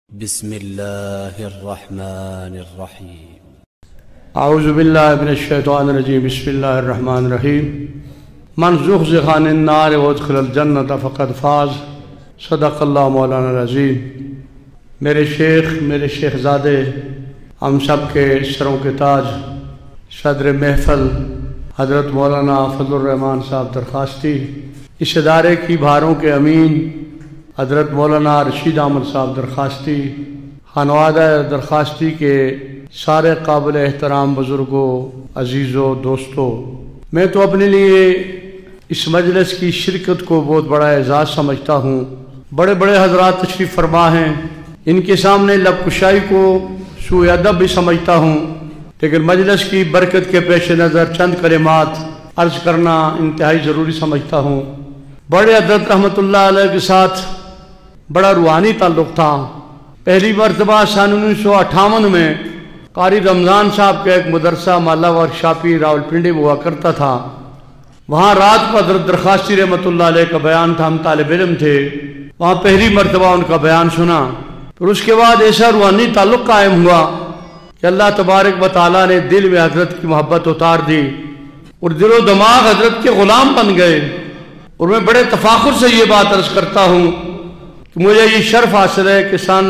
بسم اللہ الرحمن الرحیم اعوذ باللہ من الشیطان الرجیم بسم اللہ الرحمن الرحیم من زحزح عن النار وادخل الجنۃ فقد فاز صدق اللہ مولانا العظیم۔ میرے شیخزادے، ہم سب کے سروں کے تاج، صدر محفل حضرت مولانا فضل الرحمان صاحب درخواستی، اس ادارے کی بہاروں کے امین حضرت مولانا رشید احمد صاحب درخواستی، خانوادہ درخواستی کے سارے قابل احترام بزرگوں، عزیزوں، دوستوں، میں تو اپنے لیے اس مجلس کی شرکت کو بہت بڑا اعزاز سمجھتا ہوں۔ بڑے بڑے حضرات تشریف فرما ہیں، ان کے سامنے لب کشائی کو سوء ادب بھی سمجھتا ہوں، لیکن مجلس کی برکت کے پیش نظر چند کلمات عرض کرنا انتہائی ضروری سمجھتا ہوں۔ بڑے حضرت رحمۃ اللہ علیہ کے ساتھ بڑا روحانی تعلق تھا۔ پہلی مرتبہ سن 1958 میں قاری رمضان صاحب کا ایک مدرسہ مالا ورکشاپی راولپنڈی میں ہوا کرتا تھا، وہاں رات کو حضرت درخواستی رحمۃ اللہ علیہ کا بیان تھا، ہم طالب علم تھے، وہاں پہلی مرتبہ ان کا بیان سنا۔ پھر اس کے بعد ایسا روحانی تعلق قائم ہوا کہ اللہ تبارک و تعالیٰ نے دل میں حضرت کی محبت اتار دی اور دل و دماغ حضرت کے غلام بن گئے۔ اور میں بڑے تفاخر سے یہ بات عرض کرتا ہوں کہ مجھے یہ شرف حاصل ہے کہ سن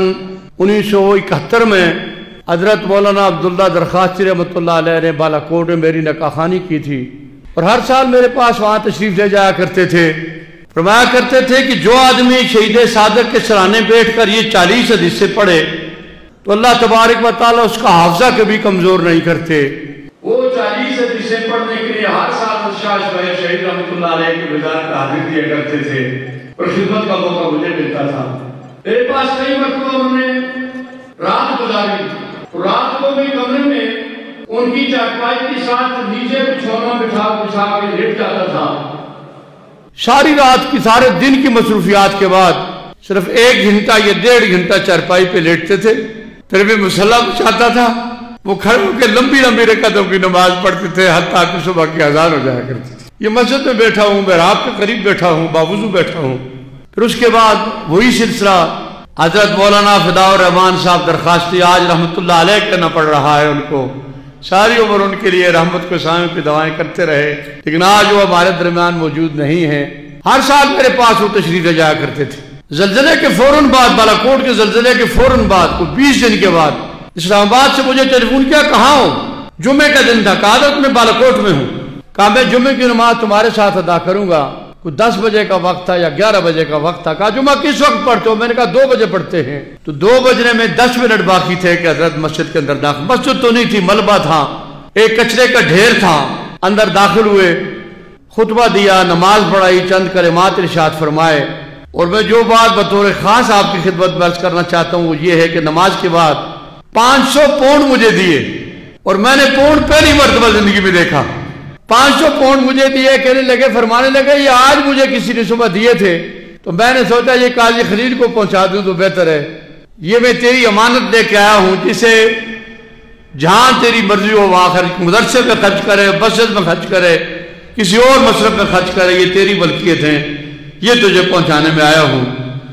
1971 میں حضرت مولانا عبداللہ درخواستی رحمۃ اللہ علیہ نے بالا کوٹ میں میری نکاح خوانی کی تھی، اور ہر سال میرے پاس وہاں تشریف لے جایا کرتے تھے۔ فرمایا کرتے تھے کہ جو آدمی شہید صادق کے سرانے بیٹھ کر یہ 40 حدیثیں پڑھے تو اللہ تبارک و تعالیٰ اس کا حافظہ کبھی کمزور نہیں کرتے۔ وہ 40 حدیثیں پڑھنے کے لیے ہر سال شہید رحمۃ اللہ علیہ کی وزارت کا حاضر دیا کرتے تھے، اور خدمت کا موقع مجھے ملتا تھا۔ میرے پاس کئی مرتبہ انہوں نے رات گزاری، رات کو بھی کمرے میں ان کی چارپائی کے ساتھ نیچے بچھونا بچھا کے لیٹ جاتا تھا۔ ساری رات کی سارے دن کی مصروفیات کے بعد صرف 1 گھنٹہ یا 1.5 گھنٹہ چارپائی پہ لیٹتے تھے، پھر بھی مصلی بچھاتا تھا، وہ کھڑے ہو کے لمبی لمبی رکعتوں کی نماز پڑھتے تھے حتیٰ کہ صبح کی اذان ہو جایا کرتی تھی۔ یہ مسجد میں بیٹھا ہوں، محراب کے قریب بیٹھا ہوں، باوضو بیٹھا ہوں۔ پھر اس کے بعد وہی سلسلہ حضرت مولانا فداء الرحمان صاحب درخواستی آج رحمۃ اللہ علیہ کہنا پڑ رہا ہے ان کو، ساری عمر ان کے لیے رحمت کے سائے پہ دعائیں کرتے رہے، لیکن آج وہ ہمارے درمیان موجود نہیں ہیں۔ ہر سال میرے پاس وہ تشریف لے جایا کرتے تھے۔ زلزلے کے فوراً بعد، بالا کوٹ کے زلزلے کے فوراً بعد، کوئی 20 دن کے بعد اسلام آباد سے مجھے ٹیلی فون کیا، کہاں ہو؟ جمعے کا دن تھا، کہا حضرت میں بالا کوٹ میں ہوں۔ کہا میں جمعے کی نماز تمہارے ساتھ ادا کروں گا۔ کوئی 10 بجے کا وقت تھا یا 11 بجے کا وقت تھا۔ کہا جمعہ کس وقت پڑھتے ہو؟ میں نے کہا 2 بجے پڑھتے ہیں۔ تو 2 بجنے میں 10 منٹ باقی تھے کہ حضرت مسجد کے اندر داخل، مسجد تو نہیں تھی، ملبہ تھا، ایک کچرے کا ڈھیر تھا، اندر داخل ہوئے، خطبہ دیا، نماز پڑھائی، چند کلمات ارشاد فرمائے۔ اور میں جو بات بطور خاص آپ کی خدمت میں عرض کرنا چاہتا ہوں وہ یہ ہے کہ نماز کے بعد 500 پاؤنڈ مجھے دیے، اور میں نے پاؤنڈ پہلی مرتبہ زندگی میں دیکھا۔ 500 پاؤنڈ مجھے دیے، کہنے لگے، فرمانے لگے یہ آج مجھے کسی نے صبح دیے تھے، تو میں نے سوچا یہ قاضی خلیل کو پہنچا دوں تو بہتر ہے۔ یہ میں تیری امانت لے کے آیا ہوں، جسے جہاں تیری مرضی ہو وہاں خرچ، مدرسے میں خرچ کرے، مسجد میں خرچ کرے، کسی اور مصرف میں خرچ کرے، یہ تیری ملکیت ہیں، یہ تجھے پہنچانے میں آیا ہوں۔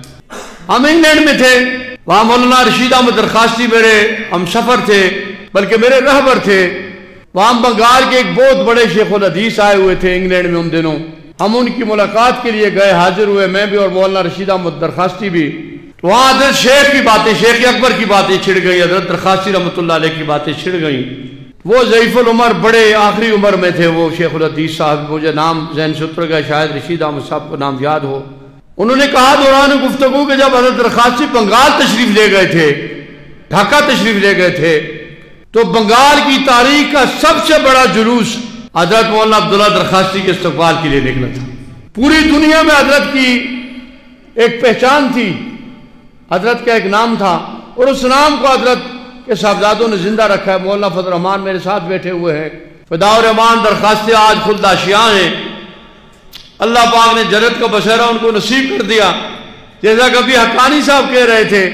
ہم انگلینڈ میں تھے، وہاں مولانا رشید احمد درخواستی میرے ہم سفر تھے، بلکہ میرے رہبر تھے۔ وہاں بنگال کے ایک بہت بڑے شیخ الحدیث آئے ہوئے تھے انگلینڈ میں ان دنوں، ہم ان کی ملاقات کے لیے گئے، حاضر ہوئے، میں بھی اور مولانا رشید احمد درخواستی بھی۔ تو وہاں حضرت شیخ کی باتیں، شیخ اکبر کی باتیں چھڑ گئی، حضرت درخواستی رحمۃ اللہ علیہ کی باتیں چھڑ گئیں۔ وہ ضعیف العمر، بڑے آخری عمر میں تھے وہ شیخ الحدیث صاحب، مجھے نام ذہن سے اتر گیا، شاید رشید احمد صاحب کو نام یاد ہو۔ انہوں نے کہا دوران گفتگو کہ جب حضرت درخواستی بنگال تشریف لے گئے تھے، ڈھاکہ تشریف لے گئے تھے، تو بنگال کی تاریخ کا سب سے بڑا جلوس حضرت مولانا عبداللہ درخواستی کے استقبال کے لیے نکلا تھا۔ پوری دنیا میں حضرت کی ایک پہچان تھی، حضرت کا ایک نام تھا، اور اس نام کو حضرت کے صاحبزادوں نے زندہ رکھا ہے۔ مولانا فضل الرحمان میرے ساتھ بیٹھے ہوئے ہیں، فداء الرحمان درخواستی آج خود آشیاں ہیں، اللہ پاک نے جنت کا بشیرہ ان کو نصیب کر دیا۔ جیسا کبھی حقانی صاحب کہہ رہے تھے،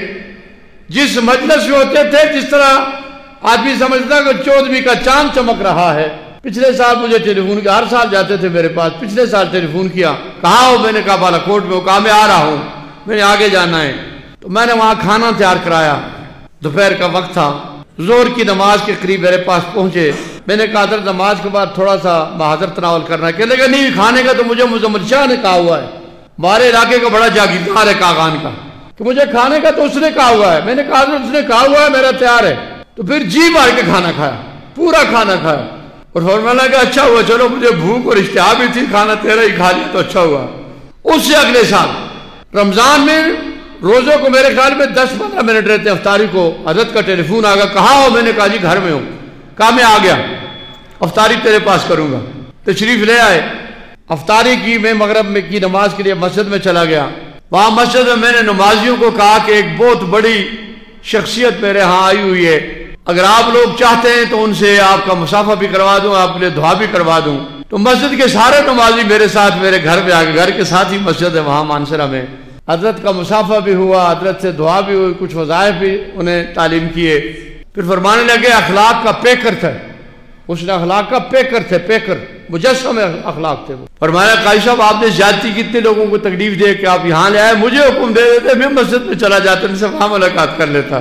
جس مجلس میں ہوتے تھے جس طرح آدمی سمجھتا کہ 14ویں کا چاند چمک رہا ہے۔ پچھلے سال مجھے ٹیلی فون کیا، ہر سال جاتے تھے میرے پاس، پچھلے سال ٹیلی فون کیا، کہاں ہو؟ میں نے کہا بالا کوٹ میں ہو۔ کہا میں آ رہا ہوں، میں نے آگے جانا ہے۔ تو میں نے وہاں کھانا تیار کرایا، دوپہر کا وقت تھا، ظہر کی نماز کے قریب میرے پاس پہنچے، میں نے کہا حضرت نماز کے بعد تھوڑا سا معذر تناول کرنا ہے، کہنے لگا نہیں کھانے کا تو مجھے مزمل شاہ نے کہا ہوا ہے، ہمارے علاقے کا بڑا جاگیردار ہے کاغان کا، کہ مجھے کھانے کا تو اس نے کہا ہوا ہے۔ میں نے کہا حضرت اس نے کہا ہوا ہے میرا تیار ہے، تو پھر جی مار کے کھانا کھایا، پورا کھانا کھایا، اور فرمایا کہ اچھا ہوا، چلو مجھے بھوک اور اشتہا بھی تھی، کھانا تیرا ہی کھا لیا تو اچھا ہوا۔ اس سے اگلے سال رمضان میں روزوں کو میرے خیال میں 10-15 منٹ رہتے افطاری کو، حضرت کا ٹیلی فون آ گیا، کہاں ہو؟ میں نے کہا جی گھر میں ہوں۔ کہا میں آ گیا، افطاری تیرے پاس کروں گا۔ تشریف لے آئے، افطاری کی، میں مغرب میں کی نماز کے لیے مسجد میں چلا گیا۔ وہاں مسجد میں میں نے نمازیوں کو کہا کہ ایک بہت بڑی شخصیت میرے ہاں آئی ہوئی ہے، اگر آپ لوگ چاہتے ہیں تو ان سے آپ کا مصافحہ بھی کروا دوں، آپ کے لیے دعا بھی کروا دوں۔ تو مسجد کے سارے نمازی میرے ساتھ میرے گھر پہ آ گئے، گھر کے ساتھ ہی مسجد ہے وہاں مانسرا میں۔ حضرت کا مصافحہ بھی ہوا، حضرت سے دعا بھی ہوئی، کچھ وظائف بھی انہیں تعلیم کیے۔ پھر فرمانے لگے اخلاق کا پیکر تھا، اس نے اخلاق کا پیکر مجسم اخلاق تھے وہ۔ فرمایا قاضی صاحب آپ نے زیادتی کتنے لوگوں کو تکلیف دے کہ آپ یہاں لے آئے، مجھے حکم دے دیتے میں مسجد میں چلا جاتا، ان سے وہاں ملاقات کر لیتا۔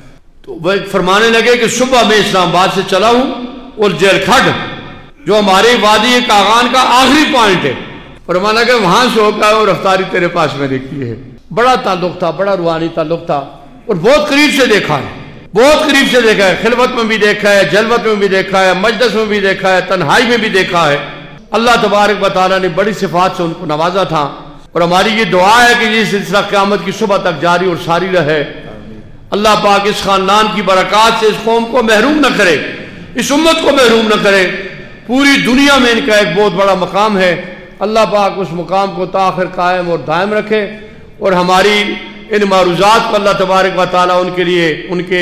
تو وہ فرمانے لگے کہ صبح میں اسلام آباد سے چلا ہوں، اور جیل کھڈ جو ہمارے وادی کاغان کا آخری پوائنٹ ہے، فرمانا کہ وہاں سے ہو کر اور افطاری تیرے پاس میں نے کی ہے۔ بڑا تعلق تھا، بڑا روحانی تعلق تھا، اور بہت قریب سے دیکھا ہے، بہت قریب سے دیکھا ہے، خلوت میں بھی دیکھا ہے، جلوت میں بھی دیکھا ہے، مجلس میں بھی دیکھا ہے، تنہائی میں بھی دیکھا ہے۔ اللہ تبارک و تعالیٰ نے بڑی صفات سے ان کو نوازا تھا، اور ہماری یہ دعا ہے کہ یہ سلسلہ قیامت کی صبح تک جاری اور ساری رہے۔ اللہ پاک اس خاندان کی برکات سے اس قوم کو محروم نہ کرے، اس امت کو محروم نہ کرے۔ پوری دنیا میں ان کا ایک بہت بڑا مقام ہے، اللہ پاک اس مقام کو تاخیر قائم اور دائم رکھے، اور ہماری ان معروضات کو اللہ تبارک و تعالیٰ ان کے لیے ان کے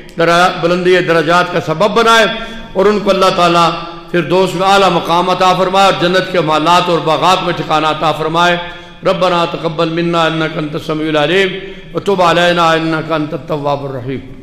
بلندی درجات کا سبب بنائے، اور ان کو اللہ تعالیٰ فردوس میں اعلیٰ مقام عطا فرمائے، اور جنت کے محلات اور باغات میں ٹھکانہ عطا فرمائے۔ ربنا تقبل منا انک انت السمیع العلیم وتب علینا انک انت التواب الرحیم۔